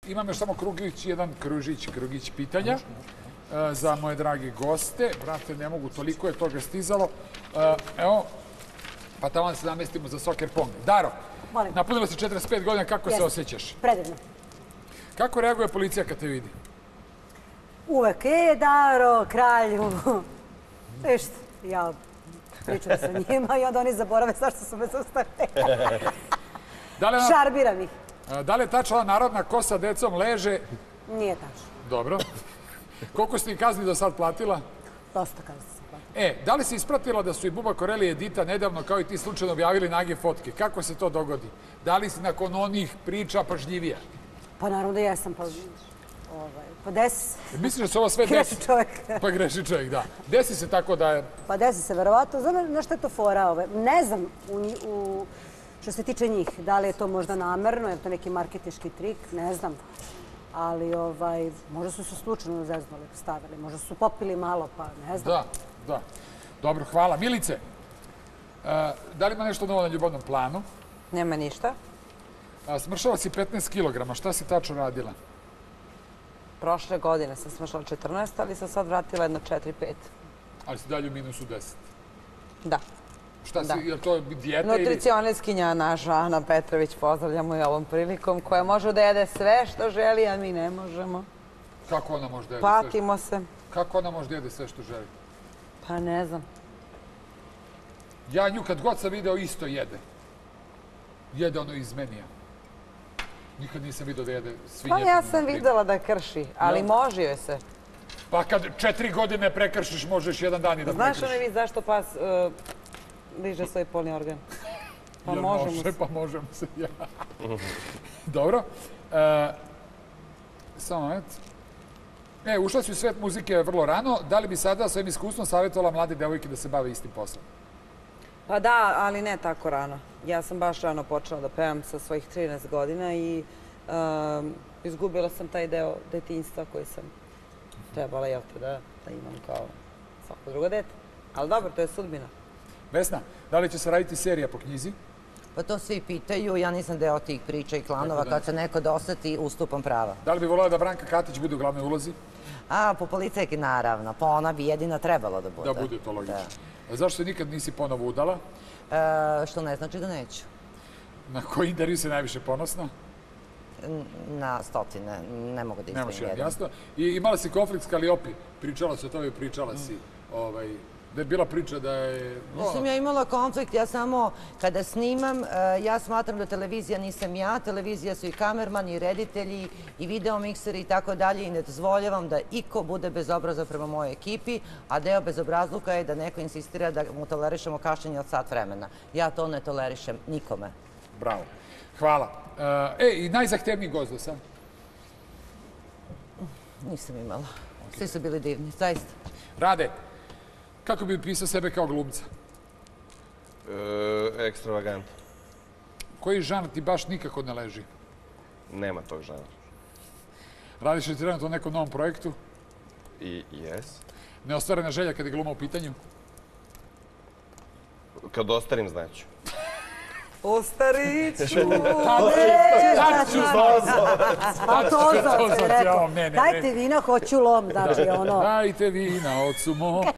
Imam još samo krugić pitanja za moje drage goste. Brate, ne mogu, toliko je toga stizalo. Evo, pa tamo da se namestimo za soccer pong. Daro, napunila si 45 godina, kako se osjećaš? Predivno. Kako reaguje policija kad te vidi? Uvek, Daro, kralju. Vište, ja pričam sa njima i onda oni zaborave zašto su me zaustavili. Šarbiram ih. Da li je tačna narodna ko sa decom leže? Nije tačno. Dobro. Koliko si ti kazni do sad platila? Dosta kazni sam platila. Da li si ispratila da su i Buba Koreli i Edita nedavno kao i ti slučajno objavili nage fotke? Kako se to dogodi? Da li si nakon onih priča pažljivija? Pa naravno da jesam, pa desi se. Misliš da se ovo sve desi? Greši čovjek. Pa greši čovjek, da. Desi se tako da je... Pa desi se, verovatno. Znam na što je to fora? Ne znam, što se tiče njih, da li je to možda namerno, je li to neki marketinški trik, ne znam. Ali možda su se slučajno zeznuli, stavili, možda su popili malo, pa ne znam. Da. Dobro, hvala. Milice, da li ima nešto novo na ljubavnom planu? Nema ništa. Smršala si 15 kilograma, šta si tačno radila? Prošle godine sam smršala 14, ali sam sad vratila jedno 4-5. Ali si dalje u minusu 10? Da. Šta si, je li to dijeta ili... Nutricionistkinja naša Ana Petrović, pozdravljamo je ovom prilikom, koja može da jede sve što želi, a mi ne možemo. Kako ona može da jede sve što želi? Patimo se. Kako ona može da jede sve što želi? Pa ne znam. Ja nju kad god sam video isto jede. Jede ono iz menija. Nikad nisam vidio da jede svinjetinu. Pa ja sam videla da krši, ali može joj se. Pa kad 4 godine prekršiš, možeš jedan dan i da prekršiš. Znaš li vi zašto pas liže svoj polni organ? Pa možemo se. Pa možemo se, ja. Dobro. Samo moment. Ušla si u svet muzike vrlo rano. Da li bi sada svojim iskustvom savjetovala mlade devojke da se bave istim poslom? Pa da, ali ne tako rano. Ja sam baš rano počela da pevam sa svojih 13 godina i izgubila sam taj deo detinjstva koji sam trebala da imam kao svako drugo dete. Ali dobro, to je sudbina. Vesna, da li će se raditi serija po knjizi? Pa to svi pitaju, ja nisam deo tih priča i klanova, kad se neko doseti, ustupam prava. Da li bi voljela da Branka Katić bude u glavnoj ulozi? Po policajki naravno, pa ona bi jedina trebalo da bude. Da bude, to logično. Zašto se nikad nisi ponovo udala? Što ne znači da neću. Na koji intervju si najviše ponosna? Na stotine, ne mogu da izdvojim jedan. Jasno. I imala si konflikt s Kaliopi, pričala si o tome, pričala si da je bila priča da je... Nisam ja imala konflikt, ja samo kada snimam, ja smatram da televizija nisam ja, televizija su i kamermani, i reditelji, i videomikseri i tako dalje i ne dozvoljavam da iko bude bezobraza prema mojoj ekipi, a deo bezobrazluka je da neko insistira da mu tolerišemo kašnjenje od sat vremena. Ja to ne tolerišem nikome. Bravo. Hvala. I najzahtevniji gost do sad? Nisam imala. Svi su bili divni, zaista. Rade, kako bi pisao sebe kao glumca? Ekstravagant. Koji žanr ti baš nikako ne leži? Nema tog žanra. Radiš li ti trenutno o nekom novom projektu? I jes. Neostvarena želja kad je gluma u pitanju? Kad ostarim, znaću. Ostarit ću. Tad ću Dajte vina, hoću lom, znači ono. Dajte vina, ocu mom.